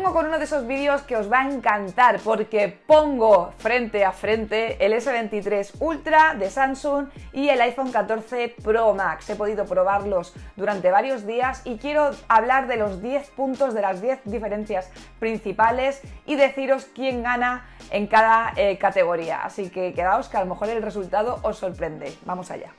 vengo con uno de esos vídeos que os va a encantar porque pongo frente a frente el S23 Ultra de Samsung y el iPhone 14 Pro Max. He podido probarlos durante varios días y quiero hablar de los 10 puntos, de las 10 diferencias principales y deciros quién gana en cada categoría. Así que quedaos que a lo mejor el resultado os sorprende. Vamos allá.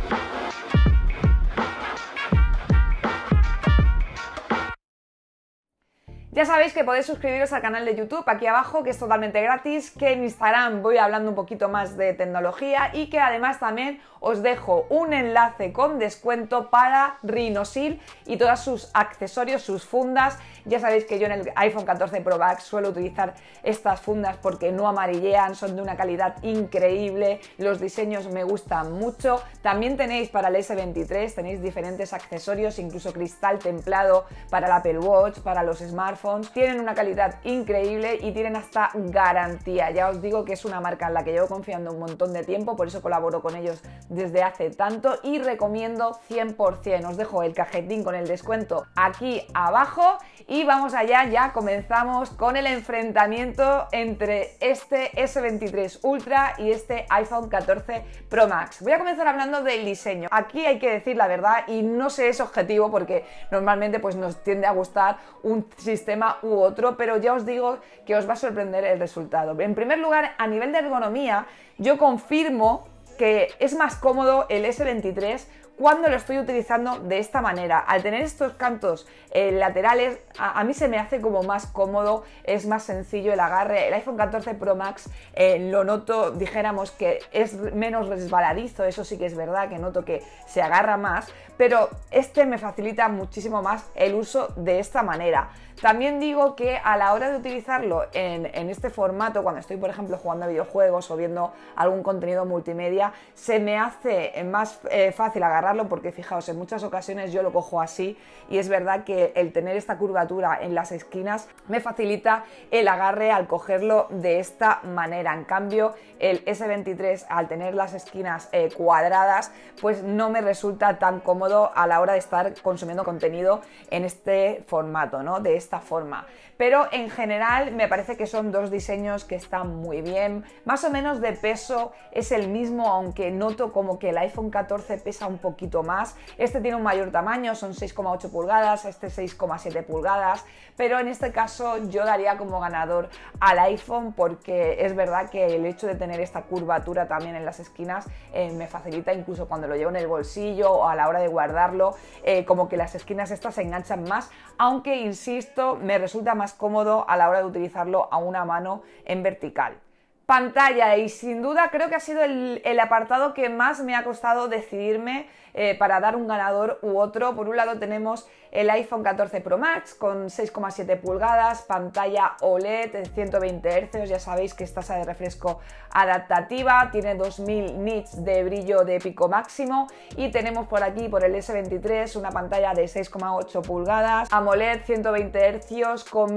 Ya sabéis que podéis suscribiros al canal de YouTube aquí abajo, que es totalmente gratis, que en Instagram voy hablando un poquito más de tecnología y que además también os dejo un enlace con descuento para Rhinosil y todos sus accesorios, sus fundas. Ya sabéis que yo en el iPhone 14 Pro Max suelo utilizar estas fundas porque no amarillean, son de una calidad increíble, los diseños me gustan mucho. También tenéis para el S23, tenéis diferentes accesorios, incluso cristal templado para el Apple Watch, para los smartphones. Tienen una calidad increíble y tienen hasta garantía. Ya os digo que es una marca en la que llevo confiando un montón de tiempo, por eso colaboro con ellos desde hace tanto y recomiendo 100%. Os dejo el cajetín con el descuento aquí abajo y vamos allá, ya comenzamos con el enfrentamiento entre este S23 Ultra y este iPhone 14 Pro Max. Voy a comenzar hablando del diseño. Aquí hay que decir la verdad y no se es objetivo porque normalmente pues nos tiende a gustar un sistema u otro, pero ya os digo que os va a sorprender el resultado. En primer lugar, a nivel de ergonomía, yo confirmo que es más cómodo el S23 cuando lo estoy utilizando de esta manera. Al tener estos cantos laterales, a mí se me hace como más cómodo, es más sencillo el agarre. El iPhone 14 Pro Max lo noto, dijéramos que es menos resbaladizo, eso sí que es verdad, que noto que se agarra más, pero este me facilita muchísimo más el uso de esta manera. También digo que a la hora de utilizarlo en este formato, cuando estoy por ejemplo jugando a videojuegos o viendo algún contenido multimedia, se me hace más fácil agarrarlo porque fijaos, en muchas ocasiones yo lo cojo así y es verdad que el tener esta curvatura en las esquinas me facilita el agarre al cogerlo de esta manera. En cambio, el S23 al tener las esquinas cuadradas, pues no me resulta tan cómodo a la hora de estar consumiendo contenido en este formato, ¿no? De esta forma. Pero en general me parece que son dos diseños que están muy bien. Más o menos de peso es el mismo, aunque noto como que el iPhone 14 pesa un poquito más. Este tiene un mayor tamaño, son 6,8 pulgadas, este 6,7 pulgadas, pero en este caso yo daría como ganador al iPhone porque es verdad que el hecho de tener esta curvatura también en las esquinas me facilita incluso cuando lo llevo en el bolsillo o a la hora de guardarlo, como que las esquinas estas se enganchan más, aunque insisto, me resulta más cómodo a la hora de utilizarlo a una mano en vertical. Pantalla, y sin duda creo que ha sido el apartado que más me ha costado decidirme para dar un ganador u otro. Por un lado tenemos el iPhone 14 Pro Max con 6,7 pulgadas, pantalla OLED de 120 Hz, ya sabéis que es tasa de refresco adaptativa, tiene 2000 nits de brillo de pico máximo y tenemos por aquí, por el S23, una pantalla de 6,8 pulgadas, AMOLED 120 Hz con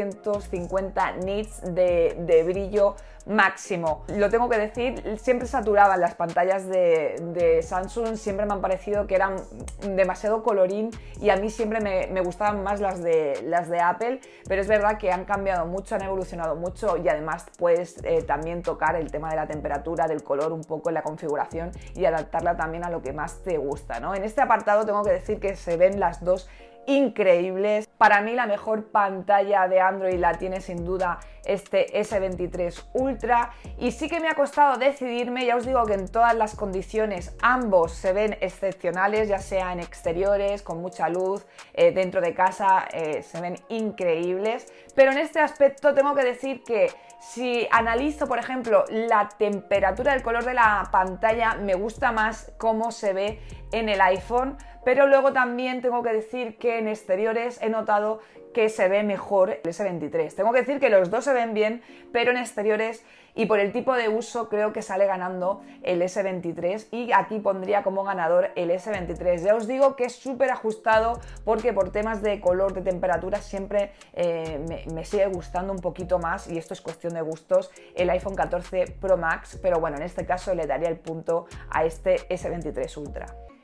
1750 nits de brillo máximo. Lo tengo que decir, siempre saturaban las pantallas de Samsung, siempre me han parecido que eran demasiado colorín y a mí siempre me gustaban más las de Apple, pero es verdad que han cambiado mucho, han evolucionado mucho y además puedes también tocar el tema de la temperatura, del color un poco en la configuración y adaptarla también a lo que más te gusta, ¿no? En este apartado tengo que decir que se ven las dos increíbles. Para mí la mejor pantalla de Android la tiene sin duda este S23 Ultra y sí que me ha costado decidirme. Ya os digo que en todas las condiciones ambos se ven excepcionales, ya sea en exteriores, con mucha luz, dentro de casa, se ven increíbles, pero en este aspecto tengo que decir que si analizo, por ejemplo, la temperatura del color de la pantalla, me gusta más cómo se ve en el iPhone, pero luego también tengo que decir que en exteriores he notado que se ve mejor el S23. Tengo que decir que los dos se ven bien, pero en exteriores y por el tipo de uso creo que sale ganando el S23 y aquí pondría como ganador el S23. Ya os digo que es súper ajustado porque por temas de color, de temperatura siempre me sigue gustando un poquito más y esto es cuestión de gustos el iPhone 14 Pro Max, pero bueno, en este caso le daría el punto a este S23 Ultra.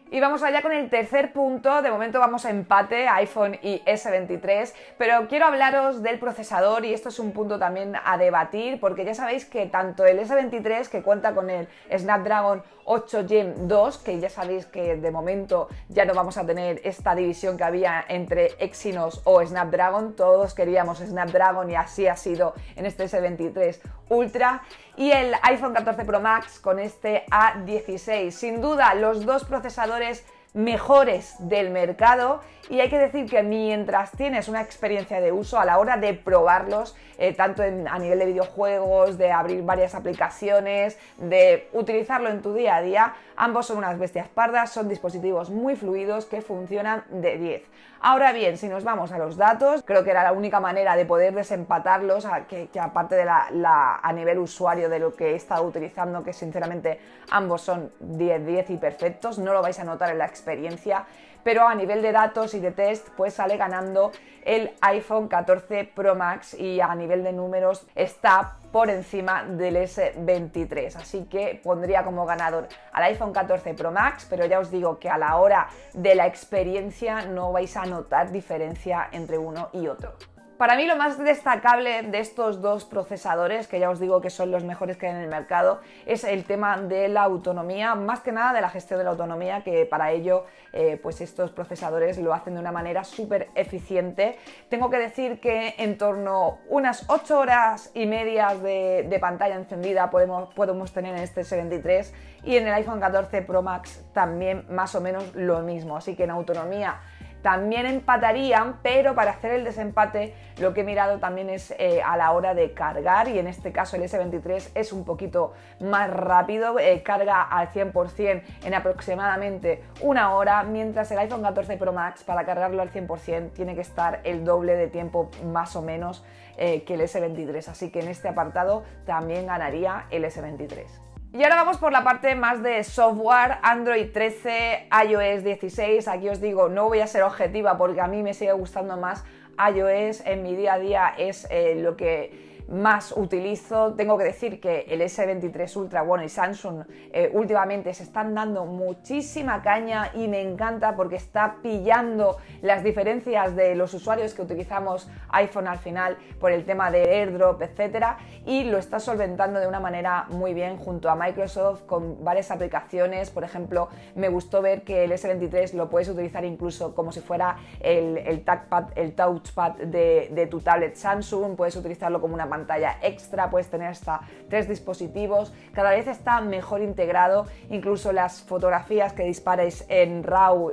Y vamos allá con el tercer punto. De momento vamos a empate, iPhone y S23, pero quiero hablaros del procesador y esto es un punto también a debatir porque ya sabéis que tanto el S23, que cuenta con el Snapdragon 8 Gen 2, que ya sabéis que de momento ya no vamos a tener esta división que había entre Exynos o Snapdragon, todos queríamos Snapdragon y así ha sido en este S23 Ultra, y el iPhone 14 Pro Max con este A16. Sin duda, los dos procesadores mejores del mercado, y hay que decir que mientras tienes una experiencia de uso a la hora de probarlos, tanto a nivel de videojuegos, de abrir varias aplicaciones, de utilizarlo en tu día a día, ambos son unas bestias pardas, son dispositivos muy fluidos que funcionan de 10. Ahora bien, si nos vamos a los datos, creo que era la única manera de poder desempatarlos, que aparte de a nivel usuario de lo que he estado utilizando, que sinceramente ambos son 10-10 y perfectos, no lo vais a notar en la experiencia, pero a nivel de datos y de test, pues sale ganando el iPhone 14 Pro Max y a nivel de números está por encima del S23, así que pondría como ganador al iPhone 14 Pro Max, pero ya os digo que a la hora de la experiencia no vais a notar diferencia entre uno y otro. Para mí lo más destacable de estos dos procesadores, que ya os digo que son los mejores que hay en el mercado, es el tema de la autonomía, más que nada de la gestión de la autonomía, que para ello pues estos procesadores lo hacen de una manera súper eficiente. Tengo que decir que en torno a unas 8 horas y media de pantalla encendida podemos tener en este S23 y en el iPhone 14 Pro Max también más o menos lo mismo, así que en autonomía también empatarían, pero para hacer el desempate lo que he mirado también es a la hora de cargar, y en este caso el S23 es un poquito más rápido, carga al 100% en aproximadamente una hora, mientras el iPhone 14 Pro Max para cargarlo al 100% tiene que estar el doble de tiempo más o menos que el S23, así que en este apartado también ganaría el S23. Y ahora vamos por la parte más de software, Android 13, iOS 16, aquí os digo, no voy a ser objetiva porque a mí me sigue gustando más iOS, en mi día a día es lo que más utilizo. Tengo que decir que el S23 Ultra, bueno, y Samsung últimamente se están dando muchísima caña y me encanta porque está pillando las diferencias de los usuarios que utilizamos iPhone al final por el tema de AirDrop, etcétera, y lo está solventando de una manera muy bien junto a Microsoft con varias aplicaciones. Por ejemplo, me gustó ver que el S23 lo puedes utilizar incluso como si fuera el touchpad de tu tablet Samsung, puedes utilizarlo como una pantalla extra, puedes tener hasta 3 dispositivos, cada vez está mejor integrado, incluso las fotografías que dispares en RAW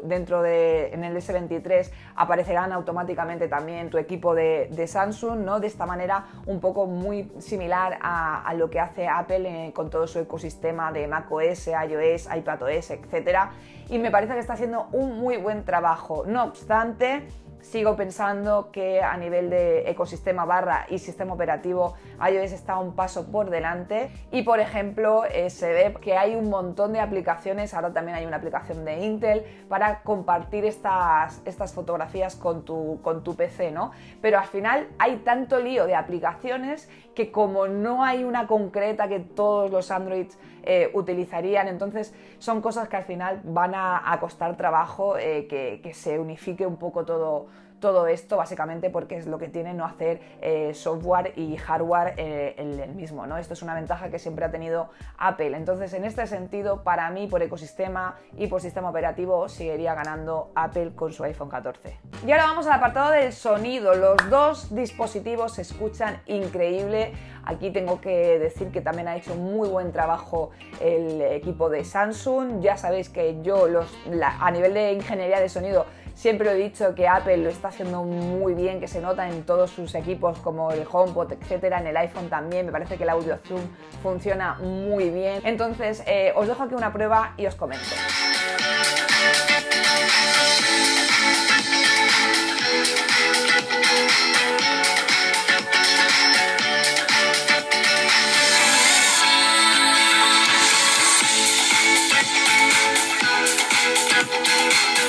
en el S23 aparecerán automáticamente también en tu equipo de Samsung, ¿no? De esta manera un poco muy similar a lo que hace Apple con todo su ecosistema de macOS, iOS, iPadOS, etcétera, y me parece que está haciendo un muy buen trabajo. No obstante, sigo pensando que a nivel de ecosistema y sistema operativo iOS está un paso por delante y, por ejemplo, se ve que hay un montón de aplicaciones, ahora también hay una aplicación de Intel para compartir estas fotografías con tu PC, ¿no? Pero al final hay tanto lío de aplicaciones que como no hay una concreta que todos los Androids utilizarían, entonces son cosas que al final van a costar trabajo que se unifique un poco todo esto, básicamente porque es lo que tiene no hacer software y hardware el mismo, ¿no? Esto es una ventaja que siempre ha tenido Apple. Entonces, en este sentido, para mí, por ecosistema y por sistema operativo, seguiría ganando Apple con su iPhone 14. Y ahora vamos al apartado del sonido. Los dos dispositivos se escuchan increíble. Aquí tengo que decir que también ha hecho muy buen trabajo el equipo de Samsung. Ya sabéis que yo a nivel de ingeniería de sonido siempre he dicho que Apple lo está haciendo muy bien, que se nota en todos sus equipos como el HomePod, etcétera, en el iPhone también, me parece que el Audio Zoom funciona muy bien. Entonces os dejo aquí una prueba y os comento.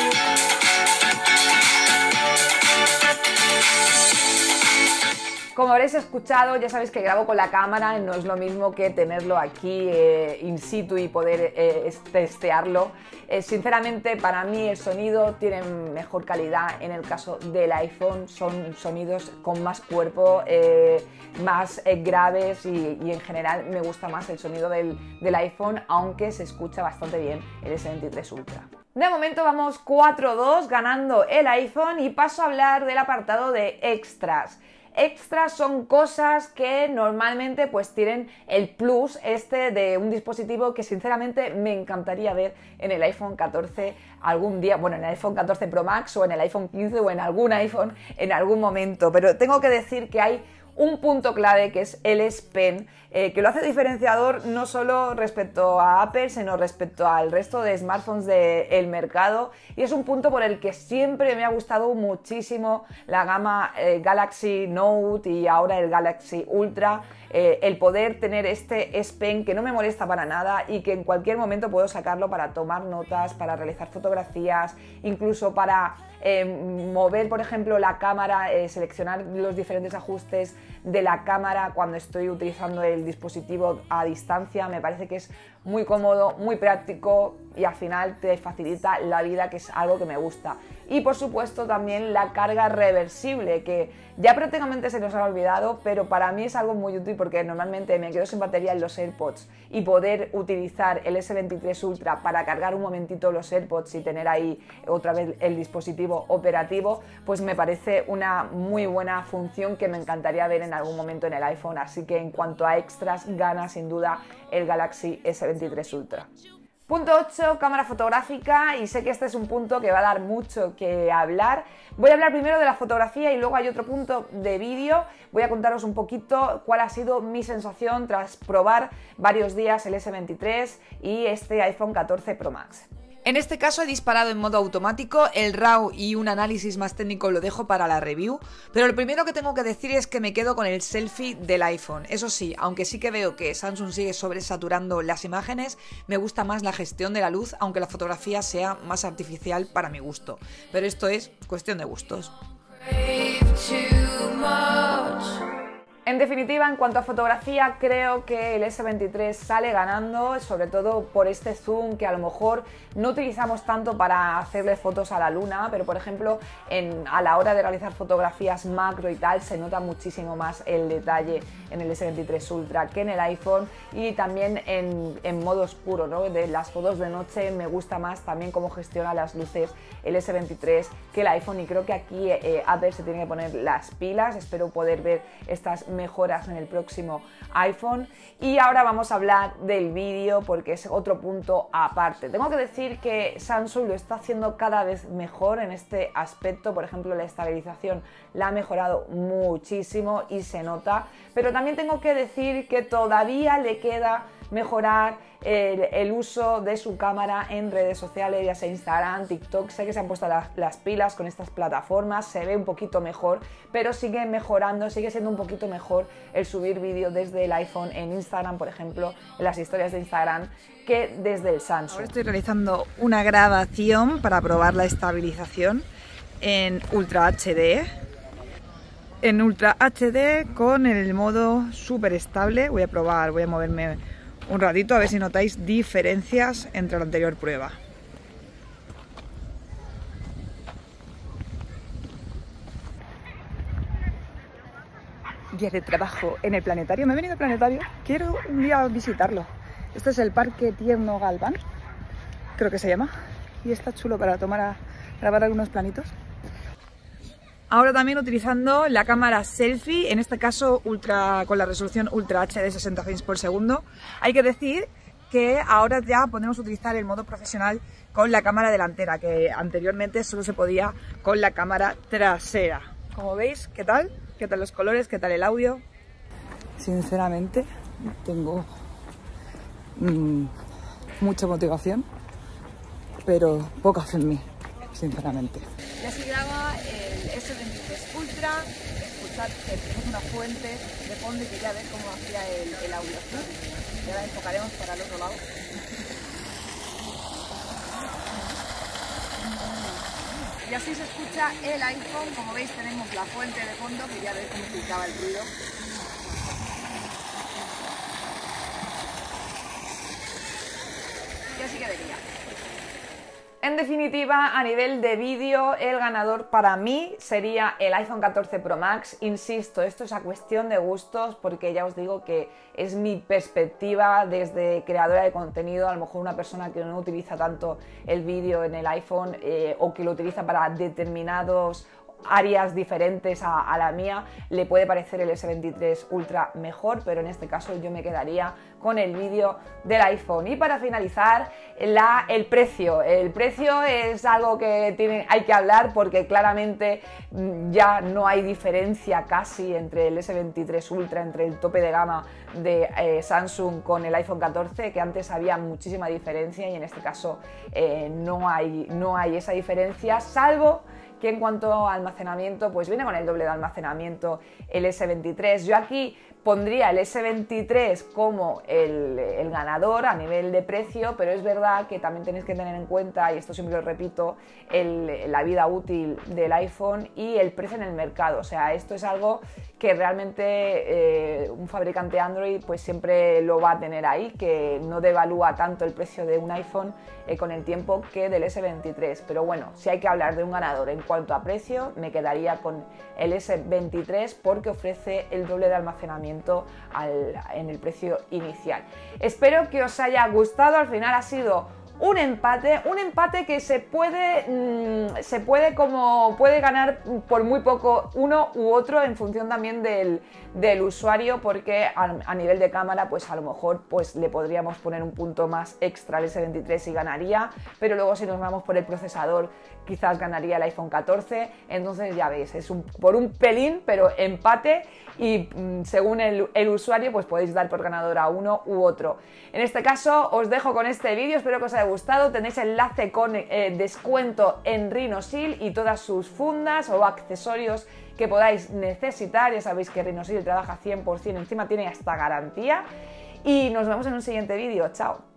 Como habréis escuchado, ya sabéis que grabo con la cámara, no es lo mismo que tenerlo aquí in situ y poder testearlo. Sinceramente, para mí el sonido tiene mejor calidad en el caso del iPhone, son sonidos con más cuerpo, más graves y en general me gusta más el sonido del iPhone, aunque se escucha bastante bien el S23 Ultra. De momento vamos 4-2 ganando el iPhone y paso a hablar del apartado de extras. Extras son cosas que normalmente pues tienen el plus de un dispositivo que sinceramente me encantaría ver en el iPhone 14 algún día, bueno, en el iPhone 14 Pro Max o en el iPhone 15 o en algún iPhone en algún momento, pero tengo que decir que hay un punto clave que es el S Pen, que lo hace diferenciador no solo respecto a Apple, sino respecto al resto de smartphones del mercado, y es un punto por el que siempre me ha gustado muchísimo la gama Galaxy Note y ahora el Galaxy Ultra, el poder tener este S Pen que no me molesta para nada y que en cualquier momento puedo sacarlo para tomar notas, para realizar fotografías, incluso para mover, por ejemplo, la cámara, seleccionar los diferentes ajustes de la cámara cuando estoy utilizando el dispositivo a distancia. Me parece que es muy cómodo, muy práctico y al final te facilita la vida, que es algo que me gusta. Y por supuesto también la carga reversible, que ya prácticamente se nos ha olvidado, pero para mí es algo muy útil porque normalmente me quedo sin batería en los AirPods, y poder utilizar el S23 Ultra para cargar un momentito los AirPods y tener ahí otra vez el dispositivo operativo, pues me parece una muy buena función que me encantaría ver en algún momento en el iPhone. Así que en cuanto a extras, gana sin duda el Galaxy S23 Ultra. Punto 8, cámara fotográfica, y sé que este es un punto que va a dar mucho que hablar. Voy a hablar primero de la fotografía y luego hay otro punto de vídeo. Voy a contaros un poquito cuál ha sido mi sensación tras probar varios días el S23 y este iPhone 14 Pro Max. En este caso he disparado en modo automático, el RAW y un análisis más técnico lo dejo para la review, pero lo primero que tengo que decir es que me quedo con el selfie del iPhone. Eso sí, aunque sí que veo que Samsung sigue sobresaturando las imágenes, me gusta más la gestión de la luz, aunque la fotografía sea más artificial para mi gusto. Pero esto es cuestión de gustos. En definitiva, en cuanto a fotografía, creo que el S23 sale ganando, sobre todo por este zoom que a lo mejor no utilizamos tanto para hacerle fotos a la luna, pero por ejemplo a la hora de realizar fotografías macro y tal se nota muchísimo más el detalle en el S23 Ultra que en el iPhone, y también en modo oscuro, ¿no? De las fotos de noche me gusta más también cómo gestiona las luces el S23 que el iPhone, y creo que aquí Apple se tiene que poner las pilas. Espero poder ver estas mejoras en el próximo iPhone. Y ahora vamos a hablar del vídeo, porque es otro punto aparte. Tengo que decir que Samsung lo está haciendo cada vez mejor en este aspecto. Por ejemplo, la estabilización la ha mejorado muchísimo y se nota, pero también tengo que decir que todavía le queda mejorar el uso de su cámara en redes sociales, ya sea Instagram, TikTok. Sé que se han puesto las pilas con estas plataformas, se ve un poquito mejor, pero sigue mejorando, sigue siendo un poquito mejor el subir vídeo desde el iPhone en Instagram, por ejemplo, en las historias de Instagram, que desde el Samsung. Ahora estoy realizando una grabación para probar la estabilización en Ultra HD. En Ultra HD con el modo súper estable. Voy a probar, voy a moverme un ratito a ver si notáis diferencias entre la anterior prueba. Día de trabajo en el planetario. Me he venido al planetario, quiero un día visitarlo. Este es el Parque Tierno Galván, creo que se llama, y está chulo para grabar algunos planitos. Ahora también utilizando la cámara selfie, en este caso con la resolución Ultra HD 60 frames por segundo. Hay que decir que ahora ya podemos utilizar el modo profesional con la cámara delantera, que anteriormente solo se podía con la cámara trasera. Como veis, ¿qué tal? ¿Qué tal los colores? ¿Qué tal el audio? Sinceramente, tengo mucha motivación, pero poca fe en mí, sinceramente. Ya se graba el S23 Ultra, escuchad que tenemos una fuente de fondo y quería ver cómo hacía el audio. Y ahora enfocaremos para el otro lado. Y así se escucha el iPhone. Como veis tenemos la fuente de fondo, que ya veis cómo filtraba el ruido. Y así quedaría. En definitiva, a nivel de vídeo, el ganador para mí sería el iPhone 14 Pro Max. Insisto, esto es a cuestión de gustos, porque ya os digo que es mi perspectiva desde creadora de contenido. A lo mejor una persona que no utiliza tanto el vídeo en el iPhone o que lo utiliza para determinados áreas diferentes a la mía, le puede parecer el S23 Ultra mejor, pero en este caso yo me quedaría con el vídeo del iPhone. Y para finalizar, el precio. El precio es algo que hay que hablar, porque claramente ya no hay diferencia casi entre el S23 Ultra, entre el tope de gama de Samsung con el iPhone 14, que antes había muchísima diferencia, y en este caso no hay esa diferencia, salvo que en cuanto a almacenamiento, pues viene con el doble de almacenamiento el S23. Yo aquí pondría el S23 como el ganador a nivel de precio, pero es verdad que también tenéis que tener en cuenta, y esto siempre lo repito, la vida útil del iPhone y el precio en el mercado. O sea, esto es algo que realmente un fabricante Android pues siempre lo va a tener ahí, que no devalúa tanto el precio de un iPhone con el tiempo que del S23. Pero bueno, si hay que hablar de un ganador en cuanto a precio, me quedaría con el S23, porque ofrece el doble de almacenamiento en el precio inicial. Espero que os haya gustado. Al final ha sido un empate que se puede ganar por muy poco uno u otro, en función también del usuario, porque a nivel de cámara pues a lo mejor pues le podríamos poner un punto más extra al S23 y ganaría, pero luego si nos vamos por el procesador quizás ganaría el iPhone 14, entonces ya veis, es por un pelín, pero empate, y según el usuario pues podéis dar por ganador a uno u otro. En este caso os dejo con este vídeo, espero que os haya gustado. Tenéis enlace con descuento en Rhinosil y todas sus fundas o accesorios que podáis necesitar. Ya sabéis que Rhinosil trabaja 100%, encima tiene hasta garantía, y nos vemos en un siguiente vídeo. Chao.